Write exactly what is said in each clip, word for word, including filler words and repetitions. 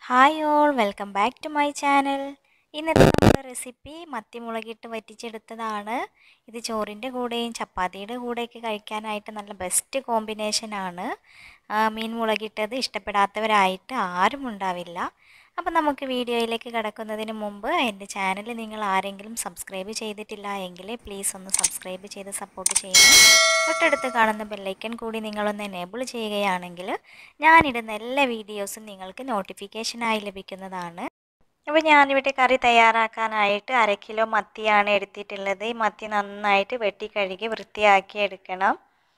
Hi all welcome back to my channel. ഇന്നത്തെ നമ്മുടെ recipe മത്തി മുളകിട്ട് വറ്റിച്ചെടുത്തതാണ്. ഇത് ചോറിൻ്റെ കൂടെയും ചപ്പാത്തിയുടെ കൂടെയൊക്കെ കഴിക്കാനായിട്ട് നല്ല ബെസ്റ്റ് കോമ്പിനേഷനാണ്. മീൻ മുളകിട്ടത് ഇഷ്ടപ്പെടാത്തവരായിട്ട് ആരും ഉണ്ടാവില്ല. അപ്പോൾ നമുക്ക് വീഡിയോയിലേക്ക് കടക്കുന്നതിന് മുമ്പ് എൻ്റെ ചാനൽ നിങ്ങൾ ആരെങ്കിലും സബ്സ്ക്രൈബ് ചെയ്തിട്ടില്ല എങ്കിൽ പ്ലീസ് ഒന്ന് സബ്സ്ക്രൈബ് ചെയ്ത് സപ്പോർട്ട് ചെയ്യണം. തൊട്ടടുത്ത് കാണുന്ന ബെല്ലൈക്കൺ കൂടി നിങ്ങളൊന്ന് എനേബിൾ ചെയ്യുകയാണെങ്കിൽ ഞാനിടുന്ന എല്ലാ വീഡിയോസും നിങ്ങൾക്ക് നോട്ടിഫിക്കേഷനായി ലഭിക്കുന്നതാണ്. അപ്പോൾ ഞാനിവിടെ കറി തയ്യാറാക്കാനായിട്ട് അര കിലോ മത്തിയാണ് എടുത്തിട്ടുള്ളത്. ഈ മത്തി നന്നായിട്ട് വെട്ടി കഴുകി വൃത്തിയാക്കി എടുക്കണം.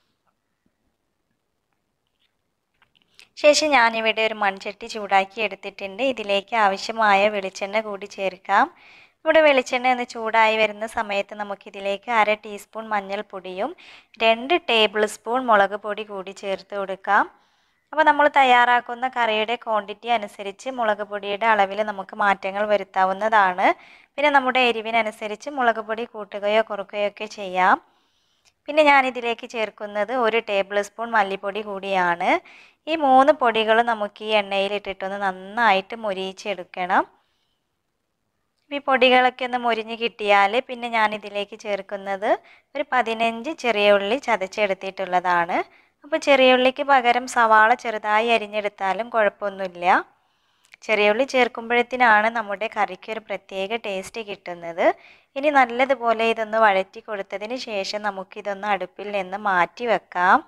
ശേഷം ഞാനിവിടെ ഒരു മൺചട്ടി ചൂടാക്കി എടുത്തിട്ടുണ്ട്. ഇതിലേക്ക് ആവശ്യമായ വെളിച്ചെണ്ണ കൂടി ചേർക്കാം. ഇവിടെ വെളിച്ചെണ്ണ ഒന്ന് ചൂടായി വരുന്ന സമയത്ത് നമുക്കിതിലേക്ക് അര ടീസ്പൂൺ മഞ്ഞൾപ്പൊടിയും രണ്ട് ടേബിൾ സ്പൂൺ മുളക് പൊടി കൂടി ചേർത്ത് കൊടുക്കാം. അപ്പോൾ നമ്മൾ തയ്യാറാക്കുന്ന കറിയുടെ ക്വാണ്ടിറ്റി അനുസരിച്ച് മുളക് പൊടിയുടെ അളവിൽ നമുക്ക് മാറ്റങ്ങൾ വരുത്താവുന്നതാണ്. പിന്നെ നമ്മുടെ എരിവിനനുസരിച്ച് മുളക് പൊടി കൂട്ടുകയോ കുറയ്ക്കുകയോ ഒക്കെ ചെയ്യാം. പിന്നെ ഞാനിതിലേക്ക് ചേർക്കുന്നത് ഒരു ടേബിൾ സ്പൂൺ മല്ലിപ്പൊടി കൂടിയാണ്. ഈ മൂന്ന് പൊടികൾ നമുക്ക് ഈ എണ്ണയിലിട്ടിട്ടൊന്ന് നന്നായിട്ട് മൊരിയിച്ചെടുക്കണം. ഈ പൊടികളൊക്കെ ഒന്ന് മൊരിഞ്ഞ് കിട്ടിയാൽ പിന്നെ ഞാനിതിലേക്ക് ചേർക്കുന്നത് ഒരു പതിനഞ്ച് ചെറിയ ഉള്ളി ചതച്ചെടുത്തിട്ടുള്ളതാണ്. അപ്പോൾ ചെറിയ ഉള്ളിക്ക് പകരം സവാള ചെറുതായി അരിഞ്ഞെടുത്താലും കുഴപ്പമൊന്നുമില്ല. ചെറിയ ഉള്ളി ചേർക്കുമ്പോഴത്തേനാണ് നമ്മുടെ കറിക്ക് ഒരു പ്രത്യേക ടേസ്റ്റ് കിട്ടുന്നത്. ഇനി നല്ലതുപോലെ ഇതൊന്ന് വഴറ്റി കൊടുത്തതിന് ശേഷം നമുക്കിതൊന്ന് അടുപ്പിൽ നിന്ന് മാറ്റി വെക്കാം.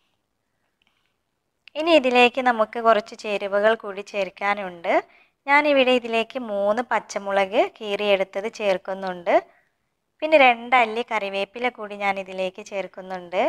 ഇനി ഇതിലേക്ക് നമുക്ക് കുറച്ച് ചേരുവകൾ കൂടി ചേർക്കാനുണ്ട്. ഞാനിവിടെ ഇതിലേക്ക് മൂന്ന് പച്ചമുളക് കീറിയെടുത്തത് ചേർക്കുന്നുണ്ട്. പിന്നെ രണ്ടല്ലി കറിവേപ്പില കൂടി ഞാൻ ഇതിലേക്ക് ചേർക്കുന്നുണ്ട്.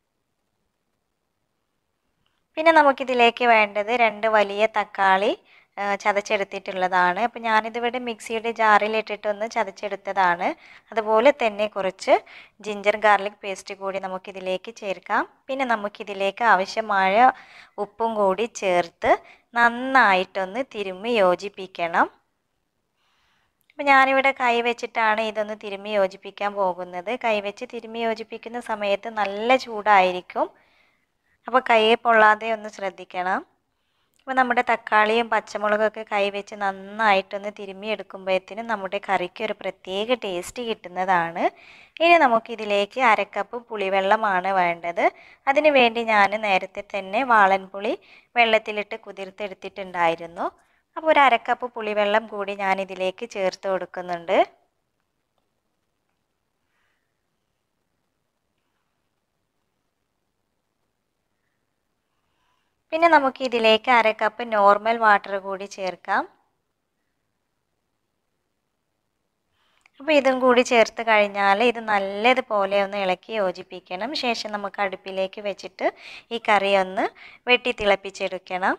പിന്നെ നമുക്കിതിലേക്ക് വേണ്ടത് രണ്ട് വലിയ തക്കാളി ചതച്ചെടുത്തിട്ടുള്ളതാണ്. അപ്പോൾ ഞാനിതിവിടെ മിക്സിയുടെ ജാറിലിട്ടിട്ടൊന്ന് ചതച്ചെടുത്തതാണ്. അതുപോലെ തന്നെ കുറച്ച് ജിഞ്ചർ ഗാർലിക് പേസ്റ്റ് കൂടി നമുക്കിതിലേക്ക് ചേർക്കാം. പിന്നെ നമുക്കിതിലേക്ക് ആവശ്യമായ ഉപ്പും കൂടി ചേർത്ത് നന്നായിട്ടൊന്ന് തിരുമ്മി യോജിപ്പിക്കണം. അപ്പോൾ ഞാനിവിടെ കൈ വെച്ചിട്ടാണ് ഇതൊന്ന് തിരുമ്മി യോജിപ്പിക്കാൻ പോകുന്നത്. കൈ വെച്ച് തിരുമ്മി യോജിപ്പിക്കുന്ന സമയത്ത് നല്ല ചൂടായിരിക്കും. അപ്പോൾ കൈയെ പൊള്ളാതെ ഒന്ന് ശ്രദ്ധിക്കണം. അപ്പോൾ നമ്മുടെ തക്കാളിയും പച്ചമുളകൊക്കെ കൈ വെച്ച് നന്നായിട്ടൊന്ന് തിരുമ്മി എടുക്കുമ്പോഴത്തേനും നമ്മുടെ കറിക്ക് ഒരു പ്രത്യേക ടേസ്റ്റ് കിട്ടുന്നതാണ്. ഇനി നമുക്കിതിലേക്ക് അരക്കപ്പ് പുളിവെള്ളമാണ് വേണ്ടത്. അതിന് വേണ്ടി ഞാൻ നേരത്തെ തന്നെ വാളൻപുളി വെള്ളത്തിലിട്ട് കുതിർത്തെടുത്തിട്ടുണ്ടായിരുന്നു. അപ്പോൾ ഒരു അരക്കപ്പ് പുളിവെള്ളം കൂടി ഞാൻ ഇതിലേക്ക് ചേർത്ത് കൊടുക്കുന്നുണ്ട്. പിന്നെ നമുക്ക് ഇതിലേക്ക് അര കപ്പ് നോർമൽ വാട്ടർ കൂടി ചേർക്കാം. അപ്പോൾ ഇതും കൂടി ചേർത്ത് കഴിഞ്ഞാൽ ഇത് നല്ലതുപോലെ ഒന്ന് ഇളക്കി യോജിപ്പിക്കണം. ശേഷം നമുക്ക് അടുപ്പിലേക്ക് വെച്ചിട്ട് ഈ കറി ഒന്ന് വെട്ടി തിളപ്പിച്ചെടുക്കണം.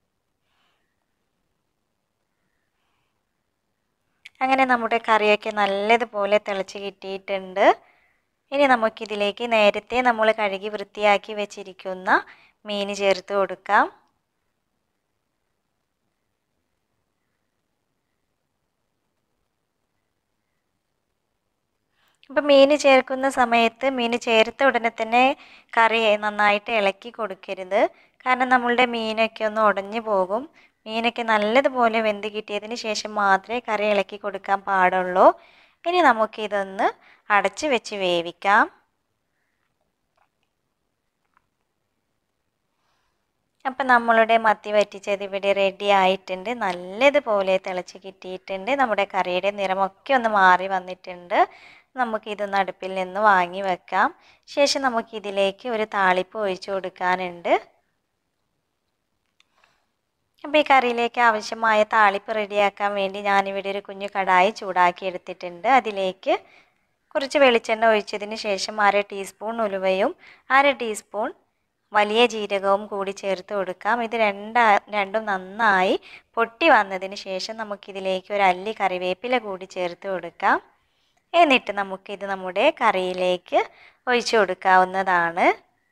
അങ്ങനെ നമ്മുടെ കറിയൊക്കെ നല്ലതുപോലെ തിളച്ച് കിട്ടിയിട്ടുണ്ട്. ഇനി നമുക്കിതിലേക്ക് നേരത്തെ നമ്മൾ കഴുകി വൃത്തിയാക്കി വെച്ചിരിക്കുന്ന മീൻ ചേർത്ത് കൊടുക്കാം. അപ്പം മീൻ ചേർക്കുന്ന സമയത്ത് മീൻ ചേർത്ത ഉടനെ തന്നെ കറി നന്നായിട്ട് ഇളക്കി കൊടുക്കരുത്. കാരണം നമ്മളുടെ മീനൊക്കെ ഒന്ന് ഉടഞ്ഞു പോകും. മീനൊക്കെ നല്ലതുപോലെ വെന്ത് കിട്ടിയതിന് ശേഷം മാത്രമേ കറി ഇളക്കി കൊടുക്കാൻ പാടുള്ളൂ. ഇനി നമുക്കിതൊന്ന് അടച്ച് വെച്ച് വേവിക്കാം. അപ്പം നമ്മളുടെ മത്തി വറ്റിച്ചത് ഇവിടെ റെഡി ആയിട്ടുണ്ട്. നല്ലതുപോലെ തിളച്ച് കിട്ടിയിട്ടുണ്ട്. നമ്മുടെ കറിയുടെ നിറമൊക്കെ ഒന്ന് മാറി വന്നിട്ടുണ്ട്. നമുക്കിതൊന്ന് അടുപ്പിൽ നിന്ന് വാങ്ങി വെക്കാം. ശേഷം നമുക്കിതിലേക്ക് ഒരു താളിപ്പ് ഒഴിച്ചു കൊടുക്കാനുണ്ട്. അപ്പോൾ ഈ കറിയിലേക്ക് ആവശ്യമായ താളിപ്പ് റെഡിയാക്കാൻ വേണ്ടി ഞാനിവിടെ ഒരു കുഞ്ഞു കടായി ചൂടാക്കി എടുത്തിട്ടുണ്ട്. അതിലേക്ക് കുറച്ച് വെളിച്ചെണ്ണ ഒഴിച്ചതിന് ശേഷം അര ടീസ്പൂൺ ഉലുവയും അര ടീസ്പൂൺ വലിയ ജീരകവും കൂടി ചേർത്ത് കൊടുക്കാം. ഇത് രണ്ടാ രണ്ടും നന്നായി പൊട്ടി വന്നതിന് ശേഷം നമുക്കിതിലേക്ക് ഒരു അല്ലി കറിവേപ്പില കൂടി ചേർത്ത് കൊടുക്കാം. എന്നിട്ട് നമുക്കിത് നമ്മുടെ കറിയിലേക്ക് ഒഴിച്ചു കൊടുക്കാവുന്നതാണ്.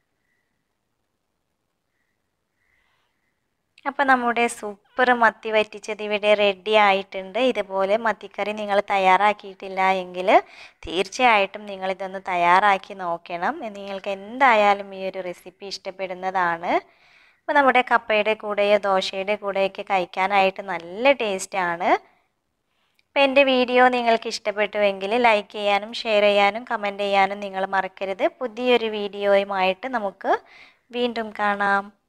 അപ്പോൾ നമ്മുടെ സൂപ്പർ മത്തി വറ്റിച്ചത് ഇവിടെ റെഡി ആയിട്ടുണ്ട്. ഇതുപോലെ മത്തിക്കറി നിങ്ങൾ തയ്യാറാക്കിയിട്ടില്ല എങ്കിൽ തീർച്ചയായിട്ടും നിങ്ങളിതൊന്ന് തയ്യാറാക്കി നോക്കണം. നിങ്ങൾക്ക് എന്തായാലും ഈ ഒരു റെസിപ്പി ഇഷ്ടപ്പെടുന്നതാണ്. അപ്പോൾ നമ്മുടെ കപ്പയുടെ കൂടെയോ ദോശയുടെ കൂടെയൊക്കെ കഴിക്കാനായിട്ട് നല്ല ടേസ്റ്റാണ്. അപ്പോൾ എൻ്റെ വീഡിയോ നിങ്ങൾക്ക് ഇഷ്ടപ്പെട്ടുവെങ്കിൽ ലൈക്ക് ചെയ്യാനും ഷെയർ ചെയ്യാനും കമൻറ്റ് ചെയ്യാനും നിങ്ങൾ മറക്കരുത്. പുതിയൊരു വീഡിയോയുമായിട്ട് നമുക്ക് വീണ്ടും കാണാം.